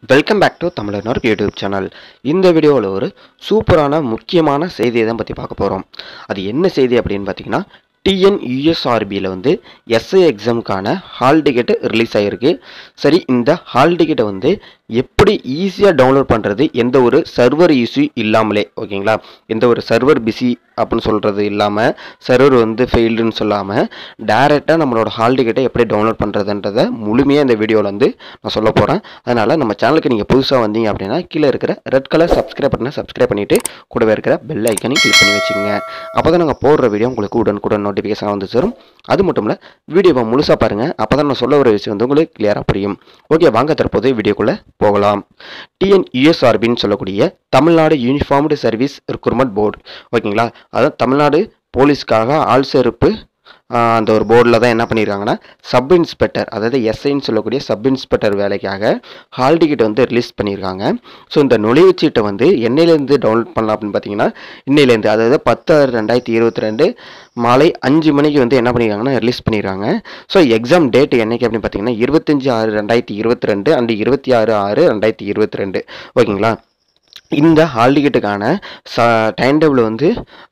Welcome back to Tamilar YouTube channel. இந்த வீடியோவில் ஒரு சூப்பரான முக்கியமான செய்தியை தான் பற்றி பார்க்க போகிறோம். அது என்ன செய்தி அப்படின்னு பார்த்தீங்கன்னா, டிஎன்யூஎஸ்ஆர்பியில் வந்து எஸ்ஐ எக்ஸாமுக்கான ஹால் டிக்கெட்டு ரிலீஸ் ஆகிருக்கு. சரி, இந்த ஹால் டிக்கெட்டை வந்து எப்படி ஈஸியாக டவுன்லோட் பண்ணுறது, எந்த ஒரு சர்வர் இஷ்யூ இல்லாமலே, ஓகேங்களா, எந்த ஒரு சர்வர் பிஸி அப்படின்னு சொல்கிறது இல்லாமல், சர்வர் வந்து ஃபெயில்டுன்னு சொல்லாமல் டேரெக்டாக நம்மளோட ஹால் டிக்கெட்டை எப்படி டவுன்லோட் பண்ணுறதுன்றதை முழுமையாக இந்த வீடியோவில் வந்து நான் சொல்ல போகிறேன். அதனால் நம்ம சேனலுக்கு நீங்கள் புதுசாக வந்தீங்க அப்படின்னா கீழே இருக்கிற ரெட் கலர் சப்ஸ்கிரைப் பட்டனை சப்ஸ்கிரைப் பண்ணிவிட்டு கூடவே இருக்கிற பெல் ஐக்கனையும் கிளிக் பண்ணி வச்சுக்கோங்க. அப்போ தான் நாங்கள் போடுற வீடியோ உங்களுக்கு உடனுக்குடன் நோட்டிஃபிகேஷன் வந்து சேரும். அது மட்டும் இல்லை, வீடியோவை முழுசாக பாருங்கள். அப்போ தான் நான் சொல்ல ஒரு விஷயம் வந்து உங்களுக்கு கிளியராக புரியும். ஓகே, வாங்க தற்போது வீடியோக்குள்ளே போகலாம். டிஎன்யூஎஸ்ஆர்பின்னு சொல்லக்கூடிய Tamil Nadu uniformed service recruitment board, ஓகேங்களா, அதாவது தமிழ்நாடு போலீஸ்க்காக ஆள் சேர்ப்பு அந்த ஒரு போர்டில் தான் என்ன பண்ணியிருக்காங்கன்னா, சப் இன்ஸ்பெக்டர், அதாவது எஸ்ஐன்னு சொல்லக்கூடிய சப் இன்ஸ்பெக்டர் வேலைக்காக ஹால் டிக்கெட் வந்து ரிலீஸ் பண்ணியிருக்காங்க. ஸோ இந்த நுழைவுச்சீட்டை வந்து என்னையிலேருந்து டவுன்லோட் பண்ணலாம் அப்படின்னு பார்த்தீங்கன்னா, இன்னையிலேருந்து, அதாவது 10/6/2022 மாலை 5 மணிக்கு வந்து என்ன பண்ணியிருக்காங்கன்னா ரிலீஸ் பண்ணியிருக்காங்க. ஸோ எக்ஸாம் டேட் என்னைக்கு அப்படின்னு பார்த்தீங்கன்னா 25/6/2022 அண்ட் 26/6/2022, ஓகேங்களா. இந்த ஹால் டிக்கெட்டுக்கான டைம் டேபிள் வந்து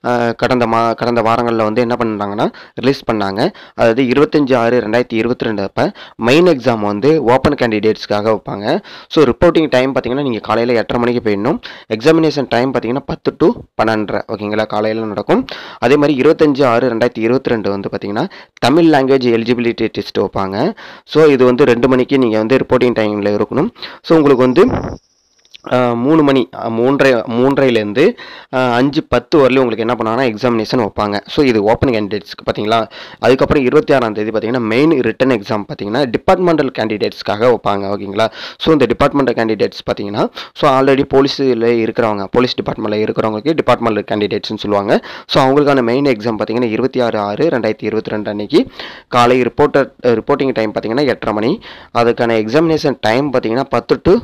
கடந்த வாரங்களில் வந்து என்ன பண்ணுறாங்கன்னா ரிலீஸ் பண்ணாங்க. அதாவது 25/6/2022 அப்போ மெயின் எக்ஸாம் வந்து ஓப்பன் கேண்டிடேட்ஸ்க்காக வைப்பாங்க. ஸோ ரிப்போர்ட்டிங் டைம் பார்த்தீங்கன்னா நீங்கள் காலையில் 8:30 மணிக்கு போயிடணும். எக்ஸாமினேஷன் டைம் பார்த்தீங்கன்னா 10 to 12:30, ஓகேங்களா, காலையில் நடக்கும். அதே மாதிரி 25/6/2022 வந்து பார்த்தீங்கன்னா தமிழ் லாங்குவேஜ் எலிஜிபிலிட்டி டெஸ்ட் வைப்பாங்க. ஸோ இது வந்து 2 மணிக்கு நீங்கள் வந்து ரிப்போர்ட்டிங் டைமில் இருக்கணும். ஸோ உங்களுக்கு வந்து 3 மணி 3:30லேருந்து 5:10 வரலையும் உங்களுக்கு என்ன பண்ணாங்கன்னா எக்ஸாமினேஷன் வைப்பாங்க. ஸோ இது ஓப்பன் கேண்டிடேட்ஸ்க்கு பார்த்தீங்களா. அதுக்கப்புறம் 26ஆம் தேதி பார்த்தீங்கன்னா மெயின் ரிட்டன் எக்ஸாம் பார்த்தீங்கன்னா டிபார்ட்மெண்டல் கேண்டிடேட்ஸ்க்காக வைப்பாங்க, ஓகேங்களா. ஸோ இந்த டிபார்ட்மெண்டல் கேண்டிடேட்ஸ் பார்த்தீங்கன்னா, ஸோ ஆல்ரெடி போலீஸில் இருக்கிறவங்க, போலீஸ் டிபார்ட்மெண்ட்டில் இருக்கிறவங்களுக்கு டிபார்ட்மெண்டல் கேண்டிடேட்ஸ்னு சொல்லுவாங்க. ஸோ அவங்களுக்கான மெயின் எக்ஸாம் பார்த்தீங்கன்னா 26/6/2022 அன்னைக்கு காலை ரிப்போர்ட்டிங் டைம் பார்த்தீங்கன்னா 8:30 மணி. அதுக்கான எக்ஸாமினேஷன் டைம் பார்த்தீங்கன்னா 10 to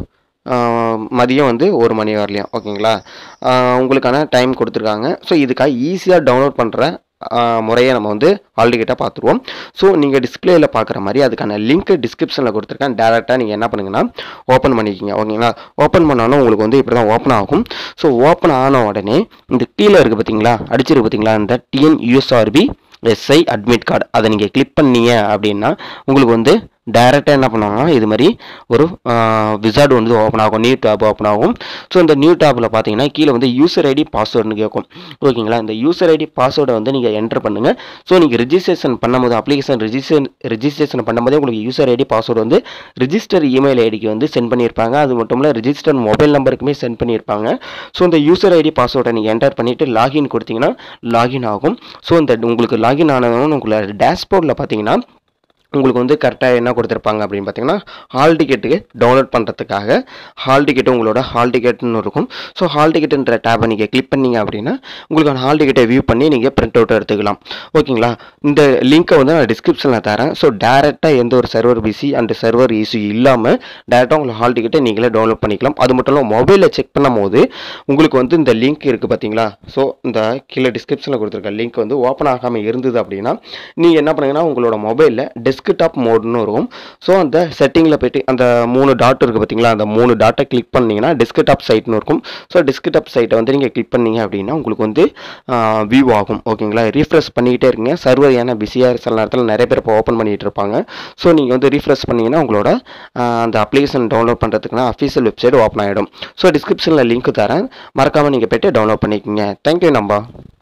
மதியம் வந்து 1 மணி வரலையும், ஓகேங்களா. உங்களுக்கான டைம் கொடுத்துருக்காங்க. ஸோ இதுக்காக ஈஸியாக டவுன்லோட் பண்ணுற முறையை நம்ம வந்து ஹால் டிக்கெட்டாக பார்த்துருவோம். ஸோ நீங்கள் டிஸ்பிளேயில் பார்க்குற மாதிரி அதுக்கான லிங்க் டிஸ்கிரிப்ஷனில் கொடுத்துருக்கேன். டேரெக்டாக நீங்கள் என்ன பண்ணுங்கன்னா ஓப்பன் பண்ணிக்கிங்க, ஓகேங்களா. ஓப்பன் பண்ணாலும் உங்களுக்கு வந்து இப்படி தான் ஓப்பன் ஆகும். ஸோ ஓப்பன் ஆன உடனே இந்த கீழே இருக்குது பார்த்தீங்களா, அடிச்சிருக்கு பார்த்தீங்களா, இந்த டிஎன்யூஎஸ்ஆர்பி எஸ்ஐ அட்மிட் கார்டு, அதை நீங்கள் கிளிக் பண்ணீங்க அப்படின்னா உங்களுக்கு வந்து டேரெக்டாக என்ன பண்ணுவாங்கன்னா இது மாதிரி ஒரு விசார்டு வந்து ஓப்பன் ஆகும், நியூ டேப் ஓப்பன் ஆகும். ஸோ இந்த நியூ டேப்பில் பார்த்தீங்கன்னா கீழே வந்து யூசர் ஐடி பாஸ்வேர்டுன்னு கேட்கும், ஓகேங்களா. இந்த யூசர் ஐடி பாஸ்வேர்டை வந்து நீங்கள் என்டர் பண்ணுங்கள். ஸோ நீங்கள் ரிஜிஸ்ட்ரேஷன் பண்ணும்போது, அப்ளிகேஷன் ரிஜிஸ்ட்ரேஷன் பண்ணும்போதே உங்களுக்கு யூசர் ஐடி பாஸ்வேர்டு வந்து ரிஜிஸ்டர் இமெயில் ஐடிக்கு வந்து சென்ட் பண்ணியிருப்பாங்க. அது மட்டும் இல்லை ரிஜிஸ்டர் மொபைல் நம்பருக்குமே சென்ட் பண்ணியிருப்பாங்க. ஸோ இந்த யூசர் ஐடி பாஸ்வேர்டை நீங்கள் என்டர் பண்ணிவிட்டு லாகின் கொடுத்தீங்கன்னா லாகின் ஆகும். ஸோ இந்த உங்களுக்கு லாகின் ஆனதுன்னு உங்களோட டேஷ்போர்டில் பார்த்தீங்கன்னா உங்களுக்கு வந்து கரெக்டாக என்ன கொடுத்துருப்பாங்க அப்படின்னு பார்த்தீங்கன்னா, ஹால் டிக்கெட்டுக்கு டவுன்லோட் பண்ணுறதுக்காக ஹால் டிக்கெட்டு உங்களோட ஹால் டிக்கெட்டுன்னு இருக்கும். ஸோ ஹால் டிக்கெட்டுன்ற டேப்பை நீங்கள் கிளிக் பண்ணீங்க அப்படின்னா உங்களுக்கான ஹால் டிக்கெட்டை வியூ பண்ணி நீங்கள் பிரிண்ட் அவுட் எடுத்துக்கலாம், ஓகேங்களா. இந்த லிங்க்கை வந்து நான் டிஸ்கிரிப்ஷனில் தரேன். ஸோ டேரெக்டாக எந்த ஒரு server busy and server issue இல்லாமல் டேரெக்டாக உங்களுக்கு ஹால் டிக்கெட்டை நீங்களே டவுன்லோட் பண்ணிக்கலாம். அது மட்டும் இல்லாமல் மொபைலில் செக் பண்ணும் போது உங்களுக்கு வந்து இந்த லிங்க் இருக்குது பார்த்தீங்களா. ஸோ இந்த கீழே டிஸ்கிரிப்ஷனில் கொடுத்துருக்க லிங்க் வந்து ஓப்பன் ஆகாமல் இருந்தது அப்படின்னா நீங்கள் என்ன பண்ணுங்கன்னா உங்களோட மொபைலில் டெஸ்க்டாப் மோட்னு இருக்கும். ஸோ அந்த செட்டிங்கில் போய்ட்டு அந்த 3 டாட் இருக்குது பார்த்தீங்களா, அந்த 3 டாட்டை கிளிக் பண்ணிங்கன்னா டெஸ்க்டாப் சைட்னு இருக்கும். ஸோ டெஸ்க்டாப் சைட்டை வந்து நீங்கள் கிளிக் பண்ணீங்க அப்படின்னா உங்களுக்கு வந்து வியூ ஆகும், ஓகேங்களா. ரீஃப்ரெஷ் பண்ணிக்கிட்டே இருக்குங்க. சர்வர் ஏன்னா பிஸியாக சில நேரத்தில் நிறைய பேர் இப்போ ஓப்பன் பண்ணிகிட்டு இருப்பாங்க. ஸோ நீங்கள் வந்து ரீஃப்ரெஷ் பண்ணிங்கன்னா உங்களோட அந்த அப்ளிகேஷன் டவுன்லோட் பண்ணுறதுக்குனா அஃபீஷியல் வெப்சைட் ஓப்பன் ஆகிடும். ஸோ டிஸ்கிரிப்ஷனில் லிங்க் தரேன், மறக்காமல் நீங்கள் போய்ட்டு டவுன்லோட் பண்ணிக்கோங்க. தேங்க்யூ நம்பா.